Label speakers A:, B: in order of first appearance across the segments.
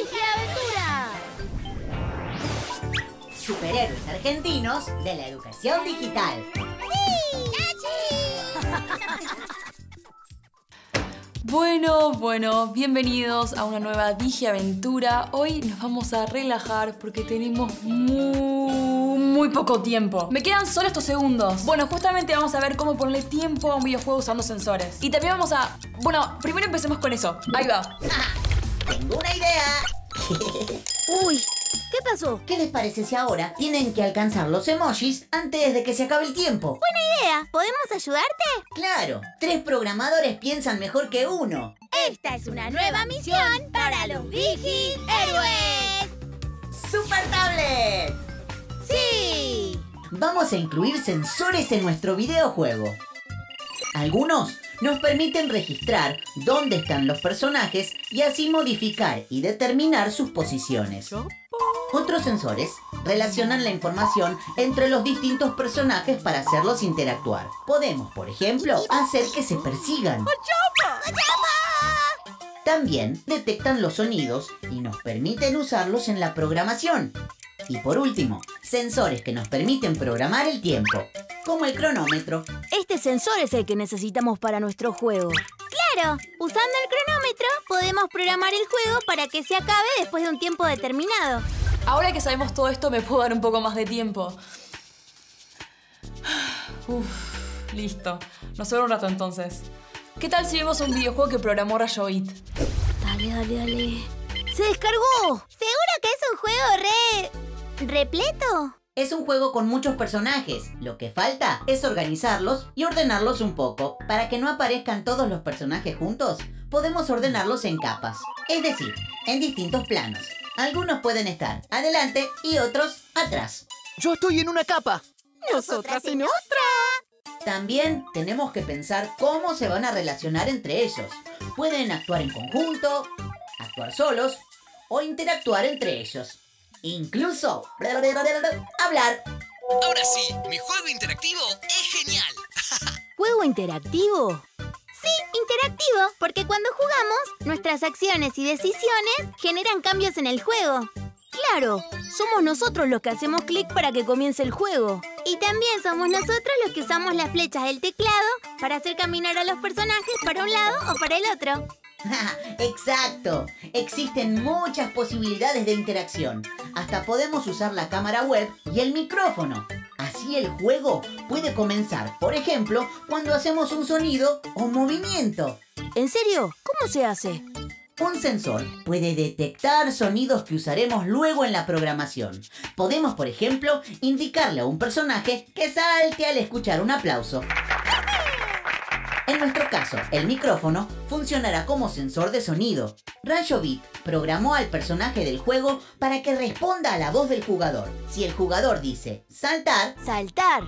A: ¡Digiaventura!
B: Superhéroes argentinos de la educación digital.
C: Bueno, bienvenidos a una nueva Digiaventura. Hoy nos vamos a relajar porque tenemos muy poco tiempo. Me quedan solo estos segundos. Bueno, justamente vamos a ver cómo ponerle tiempo a un videojuego usando sensores. Y también vamos a... Bueno, primero empecemos con eso. Ahí va.
B: Tengo una idea.
A: Uy, ¿qué pasó?
B: ¿Qué les parece si ahora tienen que alcanzar los emojis antes de que se acabe el tiempo?
A: Buena idea. ¿Podemos ayudarte?
B: Claro, 3 programadores piensan mejor que uno.
A: Esta es una nueva misión para los Digihéroes.
B: ¡Super Tablet!
A: ¡Sí!
B: Vamos a incluir sensores en nuestro videojuego. Algunos nos permiten registrar dónde están los personajes y así modificar y determinar sus posiciones. Otros sensores relacionan la información entre los distintos personajes para hacerlos interactuar. Podemos, por ejemplo, hacer que se persigan. También detectan los sonidos y nos permiten usarlos en la programación. Y por último, sensores que nos permiten programar el tiempo, como el cronómetro.
A: Este sensor es el que necesitamos para nuestro juego. ¡Claro! Usando el cronómetro podemos programar el juego para que se acabe después de un tiempo determinado.
C: Ahora que sabemos todo esto, me puedo dar un poco más de tiempo. Listo. Nos sobra un rato entonces. ¿Qué tal si vemos un videojuego que programó Rayobit?
A: Dale. ¡Se descargó! ¿Seguro que es un juego repleto?
B: Es un juego con muchos personajes. Lo que falta es organizarlos y ordenarlos un poco. Para que no aparezcan todos los personajes juntos, podemos ordenarlos en capas. Es decir, en distintos planos. Algunos pueden estar adelante y otros atrás.
D: ¡Yo estoy en una capa!
A: ¡Nosotras en otra!
B: También tenemos que pensar cómo se van a relacionar entre ellos. Pueden actuar en conjunto, actuar solos o interactuar entre ellos. Incluso hablar.
D: Ahora sí, mi juego interactivo es genial.
A: ¿Juego interactivo? Sí, interactivo, porque cuando jugamos, nuestras acciones y decisiones generan cambios en el juego. Claro, somos nosotros los que hacemos clic para que comience el juego. Y también somos nosotros los que usamos las flechas del teclado para hacer caminar a los personajes para un lado o para el otro.
B: ¡Exacto! Existen muchas posibilidades de interacción. Hasta podemos usar la cámara web y el micrófono. Así el juego puede comenzar, por ejemplo, cuando hacemos un sonido o movimiento.
A: ¿En serio? ¿Cómo se hace?
B: Un sensor puede detectar sonidos que usaremos luego en la programación. Podemos, por ejemplo, indicarle a un personaje que salte al escuchar un aplauso. En nuestro caso, el micrófono funcionará como sensor de sonido. Rayobit programó al personaje del juego para que responda a la voz del jugador. Si el jugador dice saltar,
A: ¡saltar!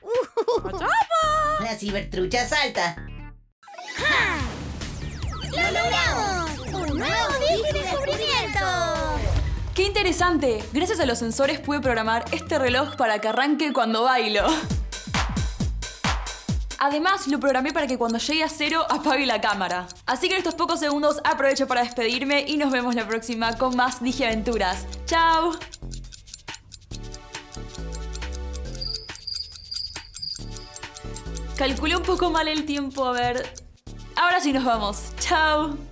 B: la cibertrucha salta.
A: ¡Ja! ¡Lo logramos! ¡Un nuevo descubrimiento!
C: ¡Qué interesante! Gracias a los sensores pude programar este reloj para que arranque cuando bailo. Además, lo programé para que cuando llegue a 0 apague la cámara. Así que en estos pocos segundos aprovecho para despedirme y nos vemos la próxima con más Digiaventuras. ¡Chao! Calculé un poco mal el tiempo, a ver... Ahora sí nos vamos. ¡Chao!